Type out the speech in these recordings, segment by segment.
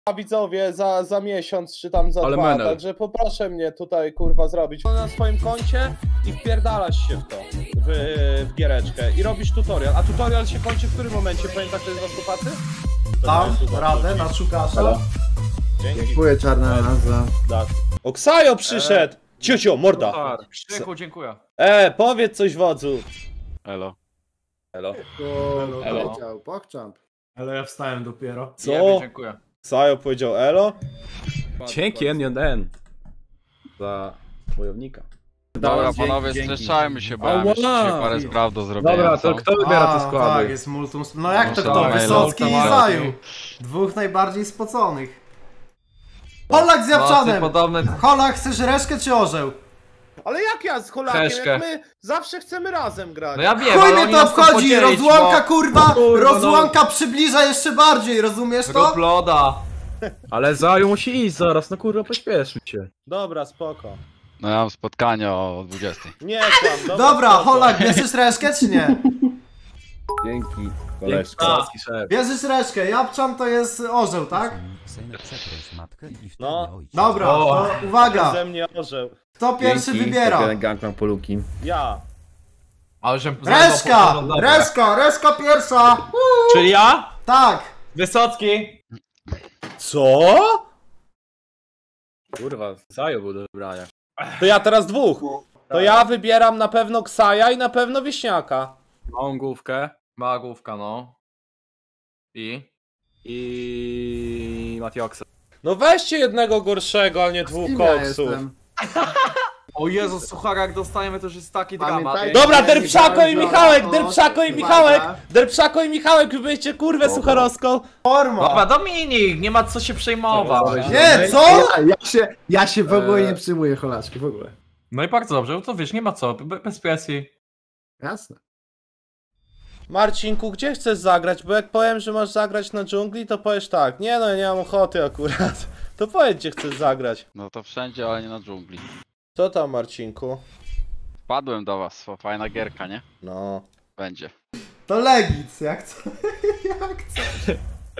widzowie za miesiąc czy tam za Ale dwa, menel. także poproszę mnie tutaj kurwa zrobić na swoim koncie i wpierdalasz się w to, w giereczkę i robisz tutorial, a tutorial się kończy w którym momencie? Pamiętasz, to jest was chłopacy? Dam radę na szukasza. Dzięki. Dziękuję, czarna nazwa. Tak. Oksajo przyszedł! Cio, morda! Krzyku, dziękuję. Powiedz coś wodzu. Elo. Elo. Elo. Powiedział, pokczamp. Ale ja wstałem dopiero. Co? Dziękuję. Oksajo powiedział elo? Dzięki N1 za wojownika. Dobra, panowie, streszczajmy się, bo ja Ała! jeszcze parę spraw do zrobienia. Dobra, to co? kto wybiera te Tak, składy? jest multum. No jak to Muszę kto? maila. Wysocki i Maila. Zaju. Dwóch najbardziej spoconych. Polak z Japczanem! Podobne... Holak, chcesz reszkę czy orzeł? Ale jak ja z Holakiem, Heszkę. jak my zawsze chcemy razem grać. No ja wiem, Chuj ale mnie oni to nas chcą obchodzi! podzielić, Rozłąka kurwa! kurwa, Rozłąka przybliża jeszcze bardziej, rozumiesz bo... to? Rób loda. Ale Zaju musi iść zaraz, no kurwa, pośpieszmy się. Dobra, spoko. No ja mam spotkanie o 20. Nie kłam, Dobra, spoko. Holak, bierzesz reszkę czy nie? Dzięki, koleżka. Polski szef. Bierzesz reszkę, Japczan to jest orzeł, tak? No. Dobra, O. to uwaga! Ze mnie orzeł. Kto pierwszy wybiera? Gang mam poluki. Ja. Ale że... Reszka! Reszka pierwsza! Czyli ja? Tak! Wysocki. Co? Kurwa, Zaju był do wybrania. To ja teraz dwóch. To ja wybieram na pewno Ksaja i na pewno Wieśniaka. Małą główkę Mała główka, no. i Matioksa. No weźcie jednego gorszego, a nie dwóch koksów. O Jezus, suchara, jak dostajemy, to już jest taki dramat. Pamiętaj- Dobra, Derpszako i Michałek, O, Derpszako i uwaga. Michałek, Derpszako i Michałek, wybyjcie kurwę sucharowską. Forma! Dobra, Dominik, nie ma co się przejmować. Nie, co? Ja się w ogóle nie przyjmuję Holaczki, w ogóle. No i bardzo dobrze, no to wiesz, nie ma co, bez presji. Jasne. Marcinku, gdzie chcesz zagrać? Bo jak powiem, że masz zagrać na dżungli, to powiesz tak. Nie no, ja nie mam ochoty akurat. To powiedz, gdzie chcesz zagrać. No to wszędzie, ale nie na dżungli. Co tam, Marcinku? Wpadłem do was, fajna gierka, nie? No. Będzie. To Legit, jak co? Jak co?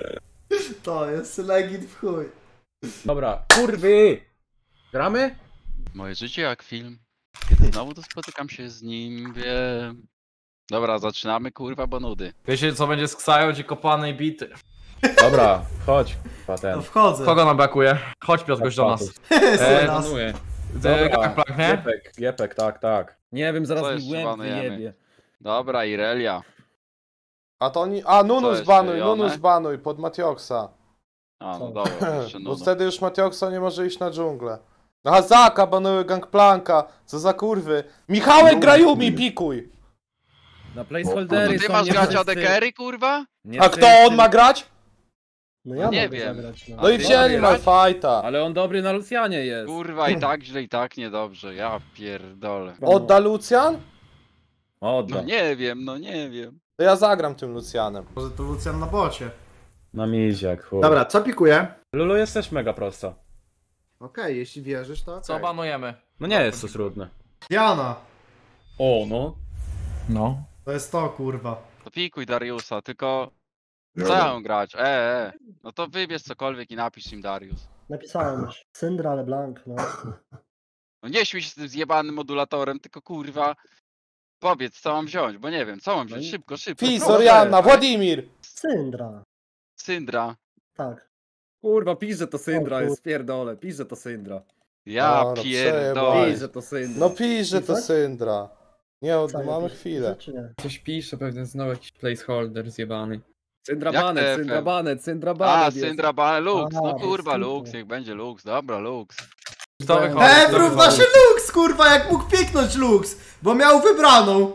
To jest Legit w chuj. Dobra, kurwy! Gramy? Moje życie jak film. Kiedy znowu to spotykam się z nim, wiem. Dobra, zaczynamy, kurwa, bo nudy. Wiecie co będzie z Ksają, będzie kopany i bity. Dobra, chodź. To Patent. wchodzę. Kogo nam brakuje? Chodź Piotr, gość do nas. Nas. Planuję. Gapek, nie? Giepek, tak. Nie wiem, Co zaraz mi jeszcze błęd banujemy? wyjebie. Dobra, Irelia. A to oni... A, Co Nunus jeszcze, banuj, Jonek? Nunus banuj, pod Matioksa. A, no dobra, jeszcze Bo nuda. wtedy już Matioksa nie może iść na dżunglę. Aha, Zaka banuły Gangplanka. Co za kurwy. Michałek Grajumi, pikuj. Na To placeholdery ty są masz nie grać wszyscy- AD-carry, kurwa? nie A kto wszyscy- on ma grać? No ja Nie mogę wiem. zagrać, no. No i ty wzięli grać? Malfighta. Ale on dobry na Lucianie jest. Kurwa, i tak źle, i tak niedobrze. Ja pierdolę. Odda Lucian? Odda. No nie wiem, no nie wiem. To ja zagram tym Lucianem. Może to Lucian na bocie. Na miziak, chuj. Dobra, co pikuję? Lulu jest też mega prosta. Okej, jeśli wierzysz, to Co okej. banujemy? No nie jest to trudne. Diana. O, no. No. To jest to, kurwa. To pikuj Dariusa, tylko... Co ja mam grać? No to wybierz cokolwiek i napisz im Darius. Napisałem już. Syndra, LeBlanc, no. No nie śmiej się z tym zjebanym modulatorem, tylko kurwa... Powiedz, co mam wziąć, bo nie wiem, co mam wziąć? Szybko, szybko. Fis, proszę. Orianna, Władimir. Syndra. Syndra. Tak. Kurwa, pisze to Syndra, O, kur- jest pierdolę, pisze to Syndra. Ja Dobra, pierdolę. Pisze to Syndra. No pisz, że to Pisać? Syndra. Nie, Co, mamy jakieś chwilę. Czy nie? Coś pisze, pewnie znowu jakiś placeholder zjebany. Syndra Jak banet, TFM? Syndra banet, Syndra banet A, jest. Syndra Bane, Lux. A, No bez kurwa, kitu. Lux, niech będzie Lux. Dobra, Lux. Kto wychodzi? Równa się Lux, kurwa, jak mógł piknąć Lux, bo miał wybraną.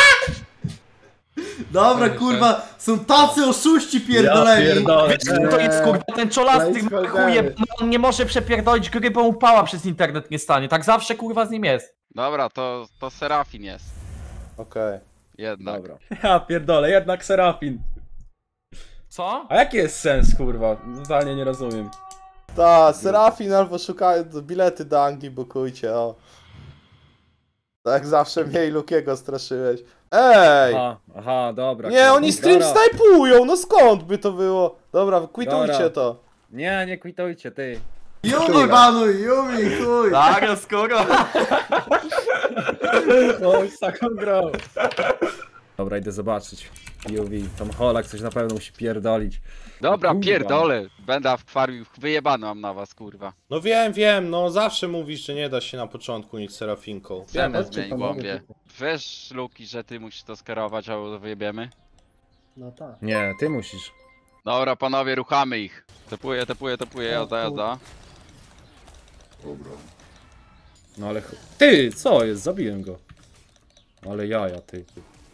Dobra, kurwa, są tacy oszuści pierdoleni. pierdolę. To jest kurwa ten czolasty Placeholdery. chuje, bo on nie może przepierdolić gry, bo mu pała przez internet nie stanie. Tak zawsze kurwa z nim jest. Dobra, to Serafin jest. Okej. Jednak. Dobra. Ja pierdolę, jednak Serafin. Co? A jaki jest sens, kurwa? Totalnie nie rozumiem. Ta, Serafin albo szukają bilety do Anglii, bukujcie, o. Tak jak zawsze mnie i Lukiego straszyłeś. Ej! Aha, dobra. Nie, kurwa. oni stream Dobra. snajpują, no skąd by to było? Dobra, quitujcie Dobra. to. Nie, nie kwitujcie, ty. Yumi banuj, Yumi, chuj! Tak, jest kurwa. Oj, z taką grą. Dobra, idę zobaczyć. UV, tam Holak coś na pewno musi pierdolić. Dobra, Kurwa. pierdolę. Będę w kwarium, wyjebany mam na was, kurwa. No wiem, no zawsze mówisz, że nie da się na początku nic Serafinką. Cenę chodźcie zmień, panowie głąbie. tutaj. Wiesz, Luki, że ty musisz to skierować, albo wyjebiemy? No tak. Nie, ty musisz. Dobra, panowie, ruchamy ich. Tepuję, jazda. No ale... Ty, co jest? Zabiłem go. Ale jaja, ty.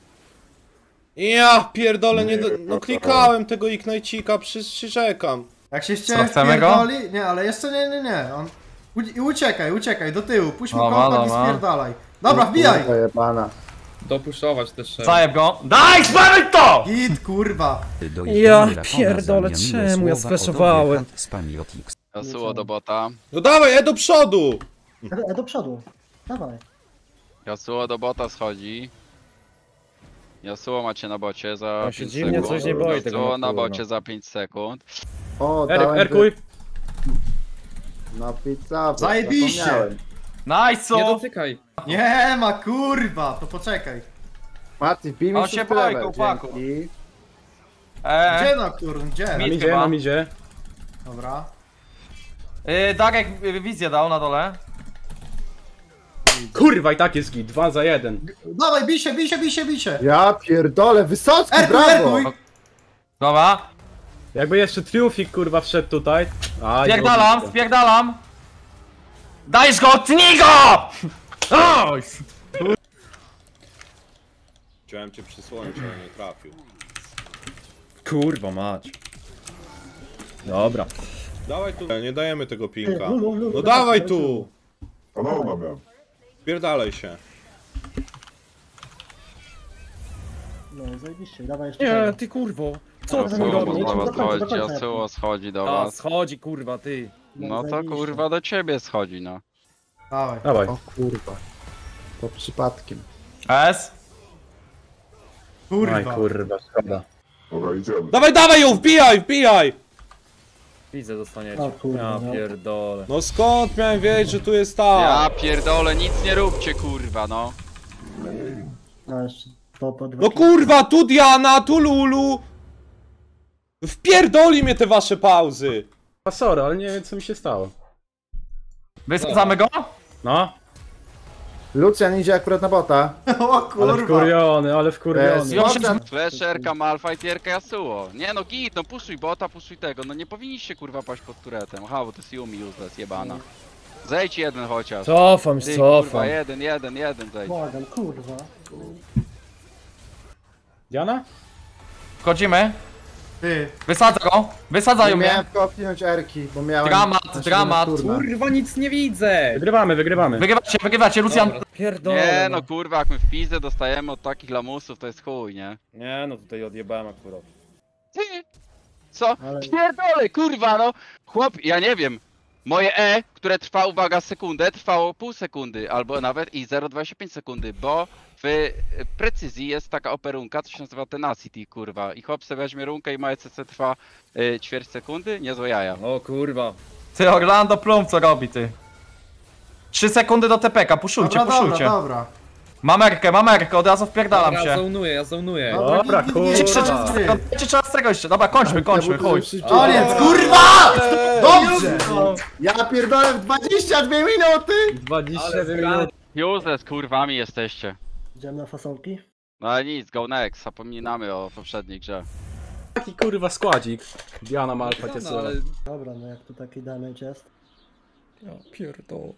Ja pierdolę, nie do... No klikałem tego Ignite'cika, przyrzekam. Jak się Co, chcemy go? wpierdoli... Nie, ale jeszcze nie. On... Uciekaj, do tyłu. Puść mu Dobra, kompak i dobra. spierdalaj. Dobra, wbijaj! Pana. Dopuszować też trzeba. Zajeb go. Daj, spamy to! Git, kurwa. Ja pierdolę, czemu ja sfleszowałem? Jasuo do bota. No dawaj, do przodu! Do przodu. Dawaj. Jasuo do bota schodzi. Jasuo macie na bocie za On się 5 dziwnie sekund. coś nie boi tego Jasuo na Nocturna. bocie za 5 sekund. O, Eryk, dałem Erkuj. No pizza. Zajebiście. zapomniałem. Nice, Nie co? dotykaj. Nie ma, kurwa, to poczekaj. Mati, wbij mi On się szósty boi, level, chłopaku. dzięki. Gdzie Nocturne, gdzie? Nam Mid idzie, chyba. nam idzie. Dobra. Darek wizję dał na dole. Kurwa, i tak jest git, 2 za 1. Dawaj, bij się. Ja pierdolę, Wysocki, Erkuj, brawo! erkuj! Dobra. Jakby jeszcze Triumfik kurwa wszedł tutaj. Aj, Spierdalam. Dajesz go, tnij go! Oj! Chciałem cię przysłonić, ale nie trafił. Kurwa mać. Dobra. Dawaj tu, nie dajemy tego pinka. Lu, No dawaj tu! Pierdalaj się. No, zajebiście. Dawaj jeszcze. Nie, tego. ty kurwo. Co Co ty ty mi Jasuo robisz? do was Do końca, do schodzi, końca. Jasuo schodzi do A, was. schodzi kurwa, ty. No to zajebiście. kurwa do ciebie schodzi, no. Dawaj. Dawaj. O kurwa. To przypadkiem. S. Aj Kurwa. kurwa, szkoda. Dawaj ją, wbijaj! Widzę, dostaniecie. O kurwa, Ja no. pierdolę. No skąd miałem wiedzieć, że tu jest ta? Ja pierdolę, nic nie róbcie, kurwa, no. A jeszcze to po dwa. No kurwa, tu Diana, tu Lulu! Wpierdoli mnie te wasze pauzy! A sorry, ale nie wiem co mi się stało. Wysadzamy go? No, Lucian idzie akurat na bota. O ale kurwa. wkurwiony, ale wkurwiony. Lucian, Flasherka, Malphite, Jerka, Yasuo. Nie no git, no puszuj bota, puszuj tego. No nie powinniście kurwa paść pod turetem. Aha, bo to jest Yumi useless, jebana. Zejdź jeden chociaż. Cofam, Ty kurwa, cofam. jeden zejdź. Błagam, kurwa. Diana? Wchodzimy. Ty. Wysadzają nie mnie. miałem kopnąć Erki, bo miałem... Dramat. Kurwa, nic nie widzę. Wygrywamy. Wygrywacie, Lucian. Pierdolę. Nie no kurwa, jak my w pizdę dostajemy od takich lamusów, to jest chuj, nie? Nie no, tutaj odjebałem akurat. Ty! Co? Ale- Pierdolę, kurwa no! Chłop, ja nie wiem. Moje E, które trwa, uwaga, sekundę, trwało pół sekundy, albo nawet i 0,25 sekundy, bo w precyzji jest taka operunka, to się nazywa tenacity, kurwa. I chłop sobie weźmie runkę i ma ECC trwa ćwierć sekundy, niezłe jaja. O kurwa. Ty, Orlando Plum, co robi, ty? 3 sekundy do TPK, puszujcie. Dobra. Mam Erkę, od razu wpierdalam Ja się. zonuję. Dobra, kurwa. Czy trzeba z tego jeszcze? Dobra, kończmy, chuj. Koniec, kurwa! Dobrze! Ja pierdolę w 22 minuty! 27 minut. Useless, kurwami jesteście. Idziemy na fasolki? No ale nic, go next, zapominamy o poprzedniej grze. Taki kurwa składzik. Diana Malphite jest... Ale... Dobra, no jak tu taki damage jest. Ja pierdolę.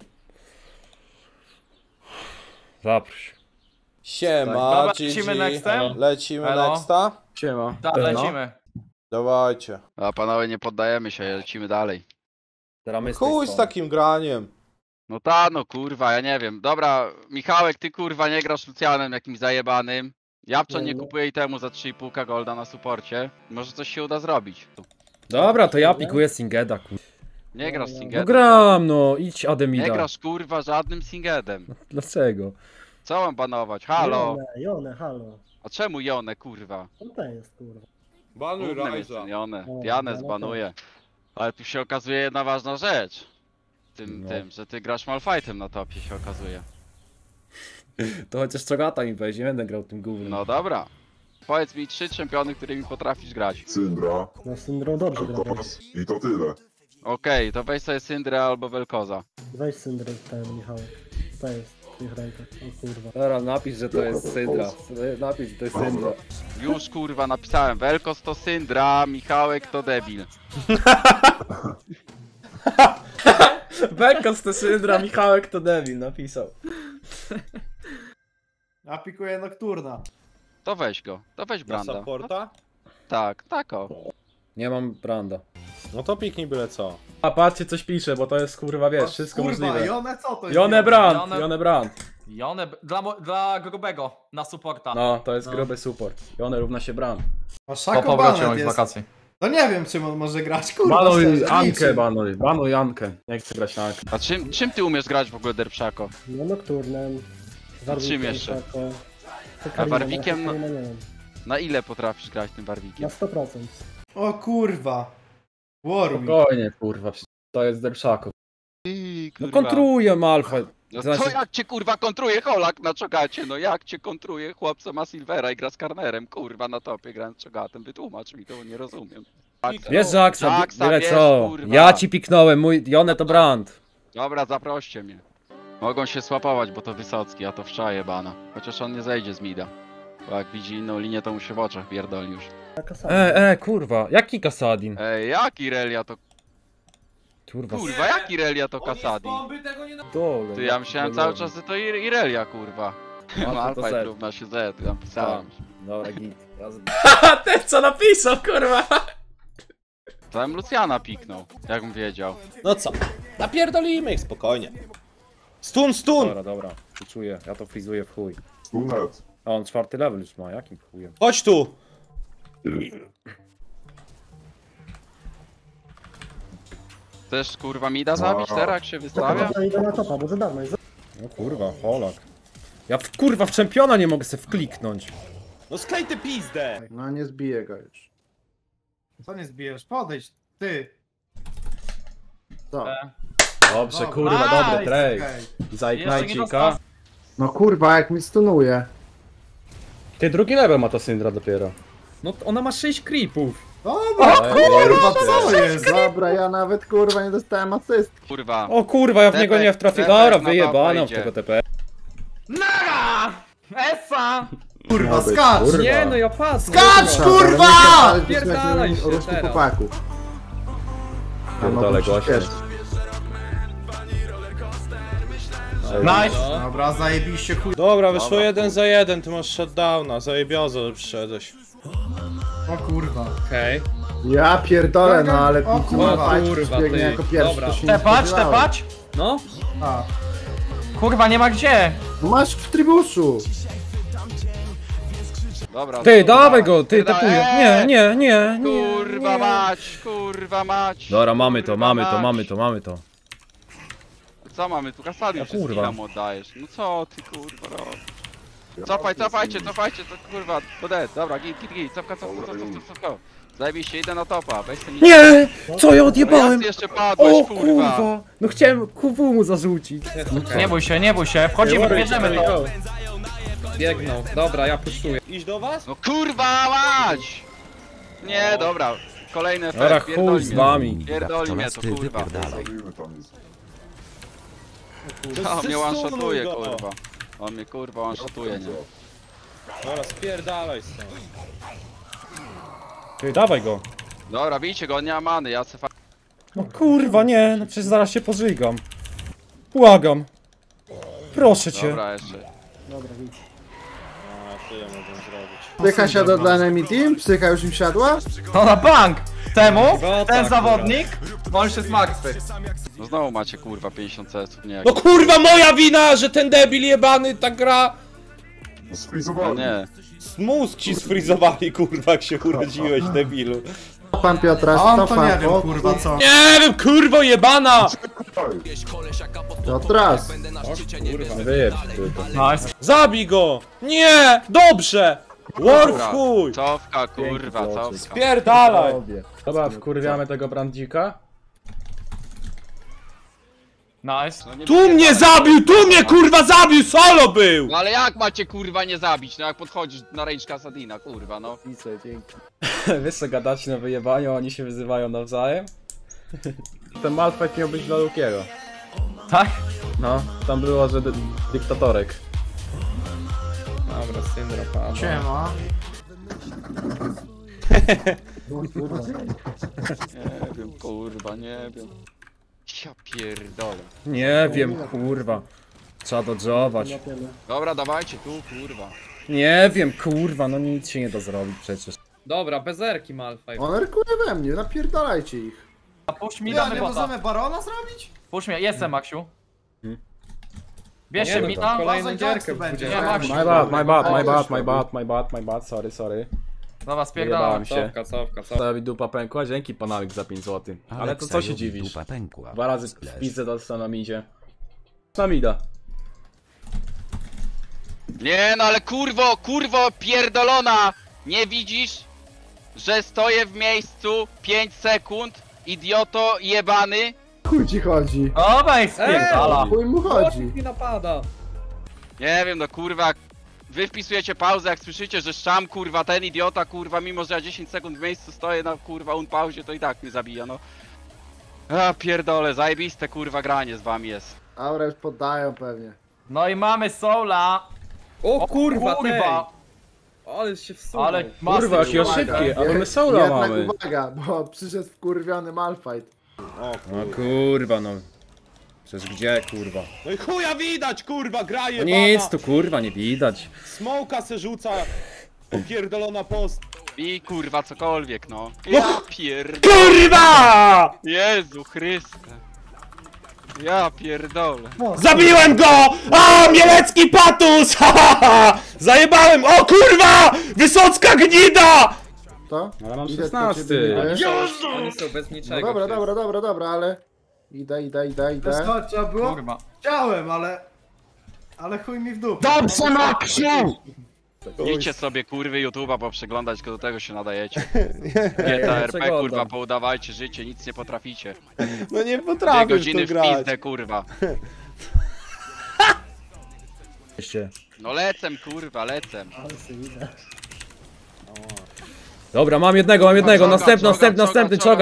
Zaproś. Siema, Dobra, GG. lecimy nextem? Lecimy Elo. nexta? Siema. Tak, No. lecimy. Dawajcie. A panowie, nie poddajemy się, lecimy dalej. Teraz my z tej Chuj z strony. takim graniem. No ta, no kurwa, ja nie wiem. Dobra, Michałek, ty kurwa nie grasz Lucianem jakimś zajebanym. Japczan nie Nie, no. kupuje i temu za 3,5 golda na suporcie. Może coś się uda zrobić. Dobra, to ja pikuję Singeda, kurwa. Nie grasz No, No Singedem. gram, no, idź Nie Ademida. grasz kurwa żadnym Singedem. Dlaczego? Co mam banować? Halo? Jone, halo. A czemu Jonę kurwa? Co to jest, kurwa? Banuj Gównem Ryza. jest ten Jonę. O, Dianę no to- zbanuje. Ale tu się okazuje jedna ważna rzecz. No. Tym, że ty grasz Malfightem na topie się okazuje. To chociaż Czogata mi weź, nie będę grał tym gównem. No dobra. Powiedz mi 3 czempiony, którymi potrafisz grać. Syndra, No Syndrą dobrze gra. Kos i to tyle. Okej, to weź sobie Syndrę albo Velkoza. Weź Syndrę ten, Michałek. To jest w twoich rękach. O kurwa. Dobra, napisz, że to jest Syndra. Napisz, że to jest Syndra. Już kurwa napisałem, Velkoz to Syndra, Michałek to debil. Bekos to Syndra, Michałek to debil, napisał. Ja pikuję Nocturna. To weź go, to weź Na Branda. supporta? Tak, tak o. Nie mam Branda. No to piknij byle co. A patrzcie coś pisze, bo to jest kurwa, wiesz, wszystko Kurwa, możliwe. Jone co to jest? Jone Brand, Jone- Jone Brand. Jone, dla grubego, na supporta. No, to jest gruby support. Jone równa się Brand. A Po Szako powrocie Banet z jest. wakacji. No nie wiem czym on może grać, kurwa. Banuj szczerze, Ankę, niczym. banuj Ankę. Nie chcę grać na Ankę. A czym ty umiesz grać w ogóle Derpszako? No Nocturnem. czym jeszcze? Tako. A Warwickiem, no- Nie wiem. Na ile potrafisz grać tym Na Warwickiem? 100%. O kurwa. Warwick. Spokojnie, kurwa, to jest Derpszako. No kontruję Malfight. No Znaczy- to jak cię kurwa kontruje Holak na czogacie? No jak cię kontruje chłop, co ma Silvera i gra z Karnerem? Kurwa na topie grając z czogatem. Wytłumacz mi to, bo nie rozumiem. Wiesz, Jacksa, Jacksa, byle wiesz, co. kurwa. Ja ci piknąłem, mój Jone to Brand. Dobra, zaproście mnie. Mogą się słapować, bo to Wysocki, a to wszczaje bana. Chociaż on nie zejdzie z mida. Bo jak widzi inną linię, to mu się w oczach pierdoli już. Taka sama. Kurwa, jaki Kasadin? Ej, jak Irelia to... Kurwa, Kurwa, jak Irelia to Kasadi? dole. Ty, ja myślałem cały czas, że to Irelia, kurwa. No to Malfight Z. równa się Z, ja pisałem. Dobra, git. Haha, ten co napisał, kurwa! To bym Luciana piknął, jakbym wiedział. No co? Napierdolimy ich spokojnie. Stun! Dobra, czuję, ja to frizuję w chuj. Stunet. A on 4. level już ma, jakim chujem? Chodź tu! Chcesz kurwa mida zabić teraz, jak się wystawia? Ja idę na topa, bo za darmo jest. No kurwa, Holak. Ja kurwa w czempiona nie mogę sobie wkliknąć. No sklej ty pizdę! No nie zbiję go już. Co nie zbijesz? Podejdź, ty. Co? Dobrze, Dobra. kurwa, dobry Nice, trade. okej. Za Jeszcze nie Ignite'cika. dostał. No kurwa, jak mi stunuje. Ty drugi level ma ta Syndra dopiero. No ona ma 6 creepów. Dobra, kurwa, co jest? Dobra, ja nawet kurwa nie dostałem asystki. Kurwa. O kurwa, ja w niego nie wtrafię. Tepek Dobra, na wyjebano topa w idzie. tego TP. Nara! Essa! Kurwa, skacz! Kurwa. Nie no, ja patrzę. Skacz, kurwa! Pierdalaj się Ruszki teraz. chłopaków. Pierdolę gościa. Nice! Dobra, zajebiście chuj. Dobra, wyszło 1 za 1, ty masz shutdowna, zajebiozo, że przyszedłeś. O kurwa. Okej. Ja pierdolę, no ale O kurwa, kurwa, biegnie ty. jako pierwszy. Dobra. to się nie Tepać, spodziewałem. tepać? No. A. Kurwa, nie ma gdzie! No masz w trybuszu. Dobra. Ty, dobra. dawaj go, ty da- tepuję. Nie. Kurwa mać, kurwa mać. Dobra, mamy to, kurwa mamy to, mać. mamy to. Co mamy tu? Kasady już kurwa. skilla mu oddajesz. No co ty kurwa robisz? Cofajcie, to kurwa, to dead. Dobra, git, cofka. Zajebiście, idę na topa, weź ten Nie! Co ja No odjebałem? jak ty jeszcze padłeś, O kurwa? kurwa! No chciałem QW mu zarzucić. Nie bój się, wchodzimy, bierzemy to. Biegną, dobra, ja puszczuję. Iść do was? No kurwa mać! Nie, dobra, kolejny Dobra, efekt, chuj pierdoli z mnie. wami. Pierdoli mnie to kurwa. Zabijmy tam jest. On mnie one-shotuje, Stunuj go. kurwa. On mnie kurwa one-shotuje, nie? Dobra, spierdalaj stąd. Ty, dawaj go. Dobra, bijcie go, on nie ma many, ja se No kurwa, nie, no przecież zaraz się pożygam. Błagam. Proszę cię. Dobra, jeszcze. Dobra, widz. A, tyle mogę zrobić. Psycha siadła dla enemy team? Psycha już im siadła? To na bank! Temu, No ten tak, zawodnik, on się zmartwy. No znowu macie kurwa 50 CS-ów, nie jak... No kurwa, moja wina, że ten debil jebany tak gra! No Sfrizowali. nie. Mózg ci sfrizowali, kurwa, jak się urodziłeś, debilu. Pan Piotra, A on to stopa, nie wiem, kurwa, co. Nie wiem, kurwo jebana! Piotras. Nie wyjeb tylko. Nice. Zabij go! Nie! Dobrze! War w Dobra, chuj! Cofka, kurwa, cofka. Spierdalaj! Dobra, wkurwiamy tego Brandzika. Nice. No nie Tu będzie mnie dalej. zabił! Tu mnie kurwa zabił! Solo był! No ale jak macie kurwa nie zabić? No jak podchodzisz na range Kasadina, kurwa no. Wiesz co gadacie na wyjebaniu, oni się wyzywają nawzajem? Ten Malfight miał być dla Lukiego. Tak? No, tam było, że dyktatorek. Dobra, syndra pada. Siema. Nie wiem, kurwa, nie wiem. Ja pierdolę. Nie wiem, kurwa. Trzeba dodżować. Dobra, dawajcie tu, kurwa. Nie wiem, kurwa, no nic się nie da zrobić przecież. Dobra, bezerki Malfight. On erkuje we mnie, napierdalajcie ich. A puść mi Ja, damy nie bota. możemy barona zrobić? Puść mnie, jestem Maksiu. Bierz Nie się no, mida. Kolejną Jax gierkę tu będzie. będzie. Nie, Maksiu. My bad, my bad, my bad, my bad, my bad, my bad, sorry, sorry. Dobra, spierdalamy. Wyjebałem się. Cofka. Stawi dupa pękła, dzięki panamik za 5 zł. Ale to co się dziwisz? Dwa razy w pizzę dostał na midzie. Na mida. Nie no ale kurwo pierdolona! Nie widzisz, że stoję w miejscu 5 sekund? Idioto jebany? Chuj ci chodzi. Dobra, i spierdala. Chuj mu chodzi. Mi napada. Nie wiem no kurwa. Wy wpisujecie pauzę jak słyszycie, że szczam kurwa ten idiota kurwa, mimo że ja 10 sekund w miejscu stoję na kurwa unpauzie, to i tak mnie zabija no. A pierdolę, zajebiste kurwa granie z wami jest. Aura już poddają pewnie. No i mamy Soula. O kurwa, Kurwa. Ale się wsunął. Ale Kurwa, jakie Uwaga. szybkie, ale my soula Jednak mamy. uwaga, bo przyszedł wkurwiony Malfight. O No kurwa. kurwa no. Przecież gdzie kurwa? No i chuja widać, kurwa, graje No nic tu kurwa nie widać. Smoka se rzuca. Popierdolona post. I kurwa cokolwiek no. Ja pierdolę. KURWA! Jezu Chryste. Ja pierdolę. Zabiłem go! A, Mielecki patus! Ha, ha, ha! Zajebałem! O kurwa! Wysocka gnida! To? Ale mam Idę 16. do ciebie, niby. Oni są bez No niczego. dobra, ale... Idę. To trzeba było? Kurwa. Chciałem, ale chuj mi w dupę. Dobrze, Maksiu! Idźcie sobie kurwy YouTube'a poprzeglądać, tylko do tego się nadajecie. GTA RP przeglądam. kurwa, poudawajcie życie, nic nie potraficie. No nie 2 potrafię godziny w w to grać. pizdę kurwa. No lecem kurwa, lecem. Dobra, mam jednego, następny, czoga.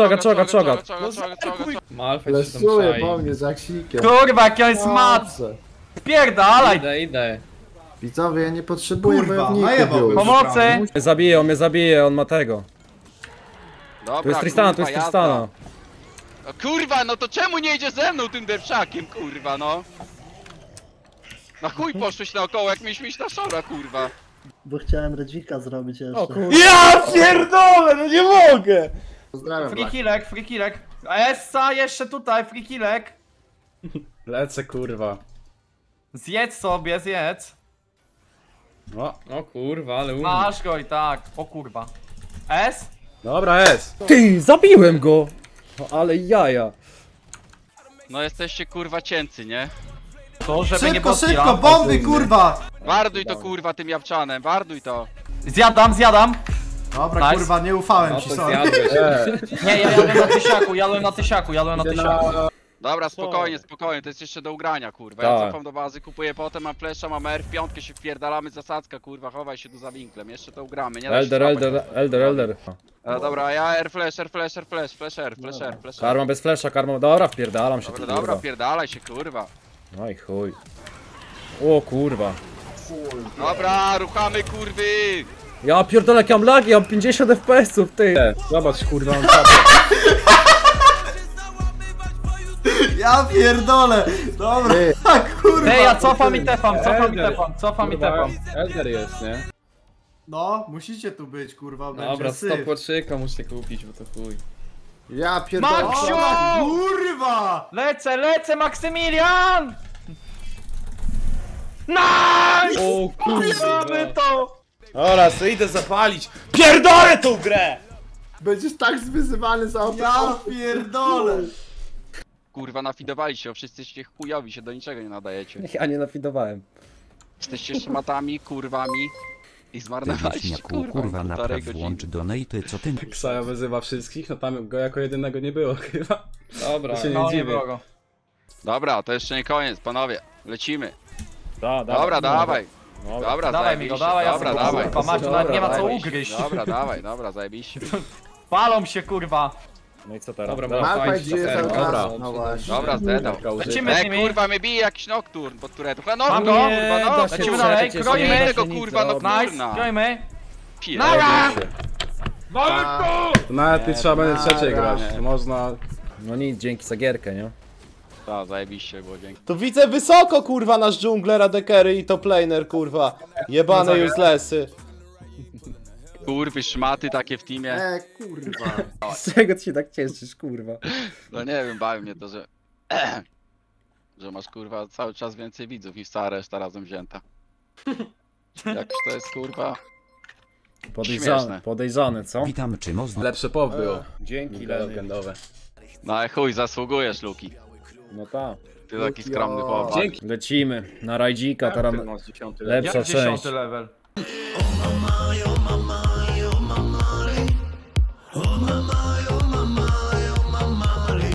Malfight się tam Lesuję czai. po mnie z aksikiem. Kurwa, jaki on jest mat! Spierdalaj! Idę. Widzowie, ja nie potrzebuję Kurwa, wojowników najebałbyś. już. Pomocy! On mnie zabije, on ma tego. Dobra, Tu jest Tristana, kurwa, jazda. Tristana. No, kurwa, no to czemu nie idzie ze mną tym derwszakiem, kurwa, no? Na chuj poszłeś naokoło, jak mieliśmy iść na szora, kurwa. Bo chciałem Redzika zrobić jeszcze. Ja pierdolę, no nie mogę! Pozdrawiam, Black. Free killek. Essa jeszcze tutaj, free killek. Lecę kurwa. Zjedz sobie, zjedz. O, kurwa, ale Masz go i tak. O kurwa. S? dobra jest. Ty, zabiłem go! O, ale jaja. No jesteście kurwa cięcy, nie? To żeby nie było Szybko, bomby, kurwa! Warduj to kurwa tym jabłczanem, warduj to. Zjadam. Dobra, Nice. kurwa, nie ufałem No ci, to sorry. zjadłeś. Nie, ja jadłem na tysiaku. Dobra, spokojnie, to jest jeszcze do ugrania, kurwa. Tak. Ja cofam do bazy, kupuję potem, mam flesza, mam R, w piątkę się wpierdalamy, zasadzka, kurwa, chowaj się tu za winklem, jeszcze to ugramy, nie da się szarpać. Elder. Dobra, ja R, flash. Karma bez flesza, dobra, wpierdalam się tu Dobra, kurwa. pierdalaj się, kurwa. No i chuj. O kurwa. Dobra, ruchamy, kurwy! Ja pierdolę, jak ja mam lagi, ja mam 50 FPS-ów, ty. Zobacz kurwa, on czapie. Ja pierdolę! Dobra, Ty. kurwa! Ej, ja cofam i tepam. Elder jest, nie? No, musicie tu być, kurwa, będzie Dobra, syf. stopwatczyka muszę kupić, bo to chuj. Ja pierdolę. Maksiu! Kurwa! Lecę, Maksymilian! Nice! O Mamy to! Dobra, co idę zapalić. Pierdolę tą grę! Będziesz tak zwyzywany za Ja pierdolę! Kurwa, nafidowali się, wszyscy jesteście chujowi, się do niczego nie nadajecie. Ja nie nafidowałem. Jesteście szmatami, kurwami i zmarnowaliście, kurwa, półtorej godziny. donaty, co ty... Ksaja wyzywa wszystkich, no tam go jako jedynego nie było chyba. Dobra. To się nie No, nie dziwię. było go. Dobra, to jeszcze nie koniec, panowie. Lecimy. Dobra, Dobra, dawaj. Dobra, Dawaj mi go, dawaj, ja dobra, sobie dawaj. kurwa, Maciu, nawet nie ma co Zajebiście. ugryźć. Dobra, zajebiście. Palą się kurwa. No i co teraz? Dobra, Dobra. Malphite fajnie, żyje cały dobra. czas. No właśnie. Dobra, zdedał. Lecimy z nimi. Kurwa, mnie bije jakiś Nocturne pod turetą. No, Mam no, go. kurwa, no. da się Lecimy dalej, przecież, kroimy nie da tego, się nic kurwa, zrobić. no. Nice, grajmy. Nara! To nawet nie trzeba będzie trzeciej grać. nie. To można... No nic, dzięki za gierkę, nie? Tak, zajebiście było, dzięki. To widzę wysoko, kurwa, nasz dżungler, AD-carry i top laner, kurwa. Jebane uselessy. Kurwy, szmaty takie w teamie. Kurwa. Z czego ty się tak cieszysz, kurwa? No nie wiem, bawi mnie to, że... że masz, kurwa, cały czas więcej widzów niż cała reszta razem wzięta. Jakoś to jest, kurwa... Śmieszne. Podejrzane, co? Witam, czy można? Lepsze pop było. Dzięki, Leny. legendowe. No chuj, zasługujesz, Luki. No tak. Ty taki skromny chłopak. Dzięki. Lecimy na rajdzika, teraz Masz 10 lepsza Jak 10 część. level?